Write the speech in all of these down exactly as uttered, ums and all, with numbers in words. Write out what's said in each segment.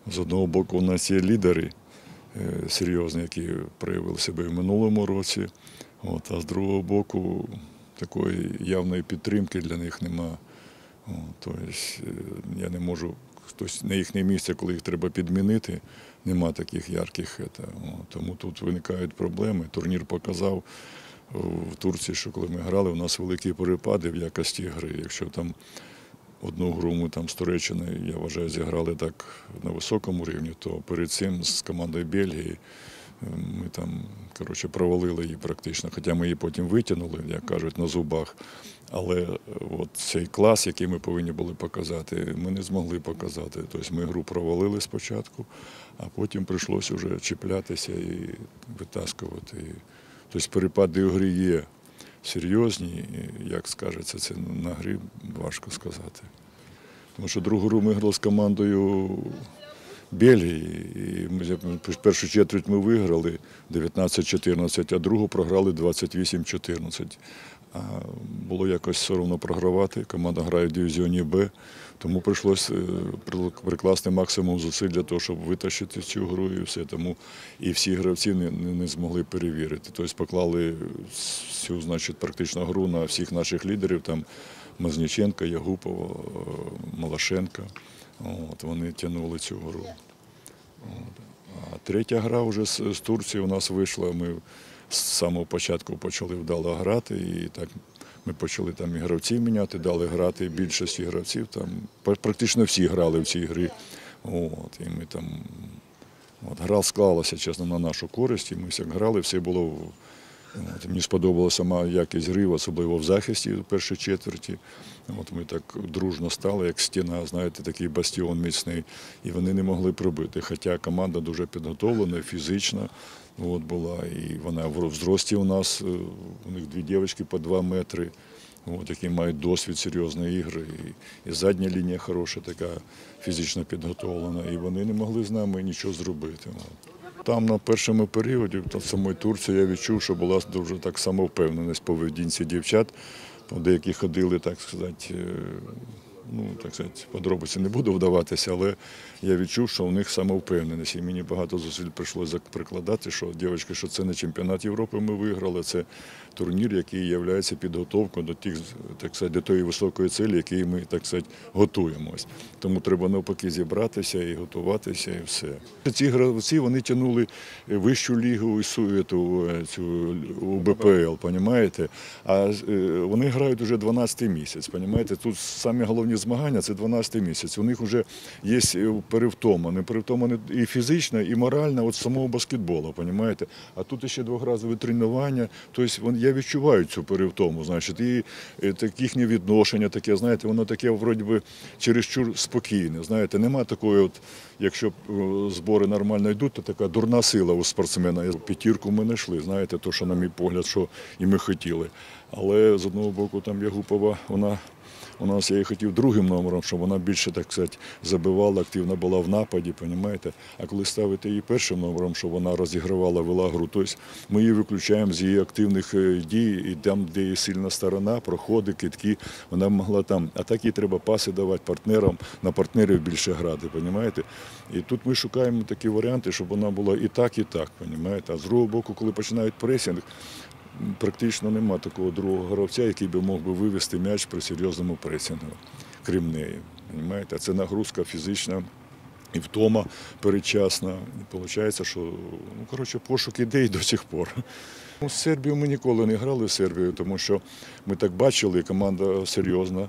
З одного боку, у нас є лідери серйозні, які проявили себе в минулому році, от, а з другого боку, такої явної підтримки для них нема. Тобто я не можу, хтось на їхнє місце, коли їх треба підмінити, нема таких ярких. Тому тут виникають проблеми. Турнір показав в Турції, що коли ми грали, у нас великі перепади в якості гри. Якщо там одну гру ми там з Туреччиною, я вважаю, зіграли так на високому рівні, то перед цим з командою Бельгії ми там, коротше, провалили її практично, хоча ми її потім витягнули, як кажуть, на зубах. Але от цей клас, який ми повинні були показати, ми не змогли показати. Тобто ми гру провалили спочатку, а потім прийшлося вже чіплятися і витаскувати. Тобто перепади у грі є серйозні, як скажеться, це на грі важко сказати. Тому що другу гру ми грали з командою Бельгії, і ми, першу четверть ми виграли дев'ятнадцять чотирнадцять, а другу програли двадцять вісім чотирнадцять. А було якось соромно програвати, команда грає в дивізіоні Б, тому прийшлося прикласти максимум зусиль для того, щоб витащити цю гру і все. Тому і всі гравці не, не змогли перевірити. Тобто поклали всю, значить, практично гру на всіх наших лідерів, там Мазніченка, Ягупова, Малашенка. От, вони тягнули цю гру. От. А третя гра вже з, з Турції у нас вийшла. Ми з самого початку почали вдало грати, і так ми почали там і гравців міняти, дали грати більшості гравців. Там практично всі грали в цій грі. От, і ми там, от, гра склалася, чесно, на нашу користь, і ми всі грали, все було. От, мені сподобалася сама якість гри, особливо в захисті в першій четверті. От ми так дружно стали, як стіна, знаєте, такий бастіон міцний, і вони не могли пробити. Хоча команда дуже підготовлена, фізична от, була, і вона в зрості у нас, у них дві дівчатки по два метри, от, які мають досвід серйозної ігри. І, і задня лінія хороша, така фізично підготовлена, і вони не могли з нами нічого зробити. От. Там на першому періоді, в самій Турції, я відчув, що була дуже так самовпевненість в поведінці дівчат. Деякі ходили, так сказати, ну, так сказати, подробиці не буду вдаватися, але я відчув, що у них самовпевненість. І мені багато зусиль прийшлося прикладати, що, дівчатки, що це не чемпіонат Європи ми виграли, це турнір, який є підготовкою до тих, так сказати, до тої високої цілі, які ми, так сказати, готуємось. Тому треба навпаки зібратися і готуватися, і все. Ці гравці, вони тягнули вищу лігу і цю, цю у Б П Л, розумієте? А вони грають вже дванадцятий місяць, розумієте? Тут самі головні змагання – це дванадцятий місяць. У них вже є перевтома, не перевтома і фізична, і моральна від самого баскетболу, розумієте? А тут ще двохразове тренування, тобто я відчуваю цю перевтому, значить, і так, їхнє відношення таке, знаєте, воно таке, вроді би, чересчур спокійне, знаєте, нема такої, от, якщо збори нормально йдуть, то така дурна сила у спортсмена. П'ятірку ми не йшли, знаєте, то, що, на мій погляд, що і ми хотіли. Але з одного боку, там Ягупова, вона, у нас я її хотів другим номером, щоб вона більше, так сказати, забивала, активна була в нападі, розумієте? А коли ставити її першим номером, щоб вона розігравала, вела гру, тобто ми її виключаємо з її активних дій, і там, де є сильна сторона, проходи, кидки, вона могла там, а так їй треба паси давати партнерам, на партнерів більше грати, розумієте? І тут ми шукаємо такі варіанти, щоб вона була і так, і так, розумієте? А з другого боку, коли починають пресинг, практично нема такого другого гравця, який би мог би вивести м'яч при серйозному пресингу, крім неї. Розумієте? Це нагрузка фізична і втома передчасна. І виходить, що, ну, коротше, пошук ідей до сих пор. З Сербією ми ніколи не грали в Сербію, тому що ми так бачили, команда серйозна.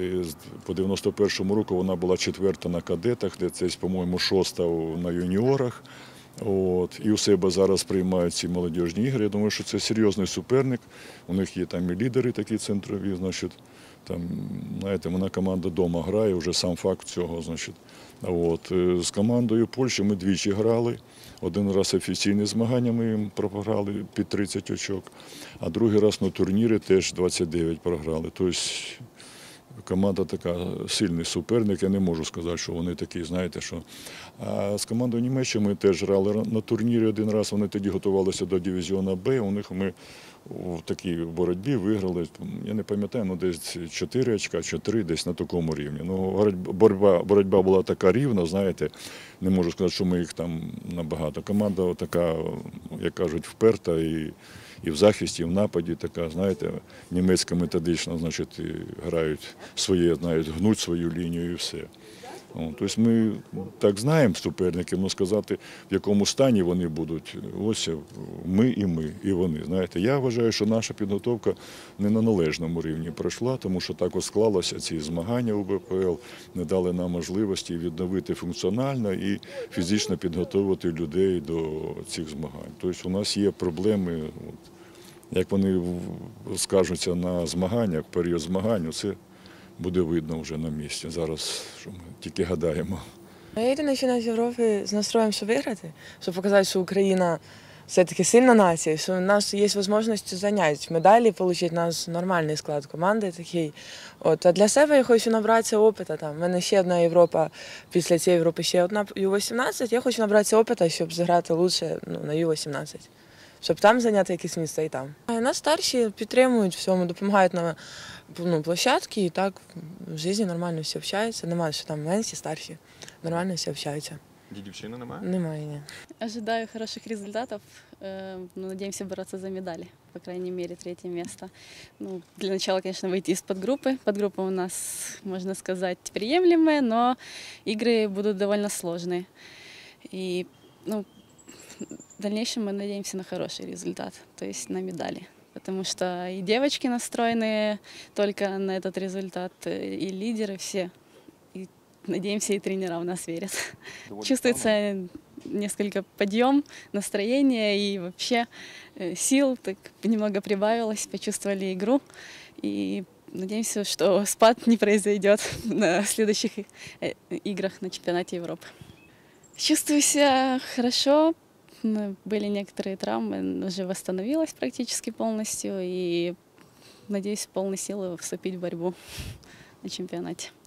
По дев'яносто першому року вона була четверта на кадетах, де це, по-моєму, шоста на юніорах. От, і у себе зараз приймають ці молодіжні ігри. Я думаю, що це серйозний суперник. У них є там і лідери такі центрові, значить, там, знаєте, вона команда вдома грає, вже сам факт цього, значить. От, з командою Польщі ми двічі грали. Один раз офіційні змагання ми їм програли під тридцять очок, а другий раз на турнірі теж двадцять дев'ять програли. Тобто, команда така сильний суперник. Я не можу сказати, що вони такі, знаєте, що. А з командою Німеччини ми теж грали на турнірі один раз. Вони тоді готувалися до дивізіону Б. У них ми в такій боротьбі виграли. Я не пам'ятаю, ну десь чотири очка, чи три, десь на такому рівні. Ну, боротьба, боротьба була така рівна, знаєте, не можу сказати, що ми їх там набагато. Команда така, як кажуть, вперта і. І в захисті, і в нападі така, знаєте, німецька методична, значить, і грають своє, знають, гнуть свою лінію і все. Тобто ми так знаємо суперників, але сказати, в якому стані вони будуть, ось ми і ми, і вони. Знаєте, я вважаю, що наша підготовка не на належному рівні пройшла, тому що так ось склалося ці змагання у Б П Л, не дали нам можливості відновити функціонально і фізично підготовити людей до цих змагань. Тобто у нас є проблеми, от, як вони скажуться на змаганнях, в період змагань, це буде видно вже на місці. Зараз що ми тільки гадаємо. Я йду на чемпіонат Європи з настроєм, щоб виграти, щоб показати, що Україна все-таки сильна нація, що у нас є можливість зайняти медалі, отримати у нас нормальний склад команди такий. От. А для себе я хочу набратися опиту. Там. У мене ще одна Європа, після цієї Європи ще одна Ю вісімнадцять. Я хочу набратися опиту, щоб зіграти краще ну, на Ю вісімнадцять. Щоб там зайняти якесь місце і там. А нас старші підтримують всьому, допомагають на ну, площадці, і так в житті нормально всі общаються. Немає, що там менші, старші. Нормально всі общаються. Дедовщины немає? Немає, ні. Ожидаю хороших результатов. Э, ну, надеемся бороться за медали, по крайней мере, третье место. Ну, для начала, конечно, выйти из подгруппы. Подгруппа у нас, можно сказать, приемлемая, но игры будут довольно сложные. И, ну, в дальнейшем мы надеемся на хороший результат, то есть на медали. Потому что и девочки настроены только на этот результат, и лидеры все. И надеемся, и тренера в нас верят. Чувствуется несколько подъем настроения и вообще сил так немного прибавилось, почувствовали игру. И надеемся, что спад не произойдет на следующих играх на чемпионате Европы. Чувствую себя хорошо. Были некоторые травмы, уже восстановилась практически полностью и надеюсь, полной силы вступить в борьбу на чемпионате.